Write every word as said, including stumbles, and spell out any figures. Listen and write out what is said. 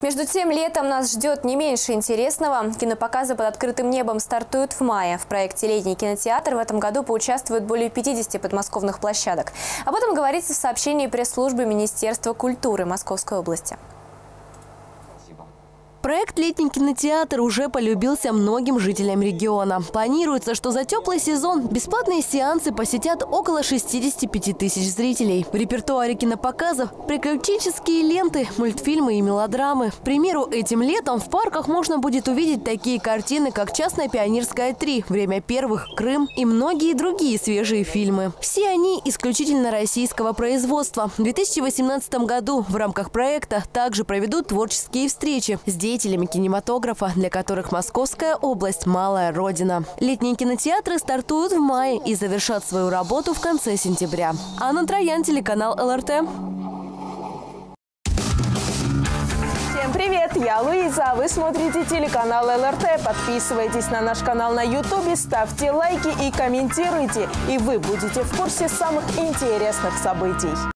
Между тем, летом нас ждет не меньше интересного. Кинопоказы под открытым небом стартуют в мае. В проекте «Летний кинотеатр» в этом году поучаствуют более пятидесяти подмосковных площадок. Об этом говорится в сообщении пресс-службы Министерства культуры Московской области. Проект «Летний кинотеатр» уже полюбился многим жителям региона. Планируется, что за теплый сезон бесплатные сеансы посетят около шестидесяти пяти тысяч зрителей. В репертуаре кинопоказов приключенческие ленты, мультфильмы и мелодрамы. К примеру, этим летом в парках можно будет увидеть такие картины, как «Частная пионерская три», «Время первых», «Крым» и многие другие свежие фильмы. Все они исключительно российского производства. В две тысячи восемнадцатом году в рамках проекта также проведут творческие встречи с деятелями кинематографа, для которых Московская область – малая родина. Летние кинотеатры стартуют в мае и завершат свою работу в конце сентября. Анна Троян, телеканал эл эр тэ. Всем привет! Я Луиза, а вы смотрите телеканал эл эр тэ. Подписывайтесь на наш канал на ютубе, ставьте лайки и комментируйте. И вы будете в курсе самых интересных событий.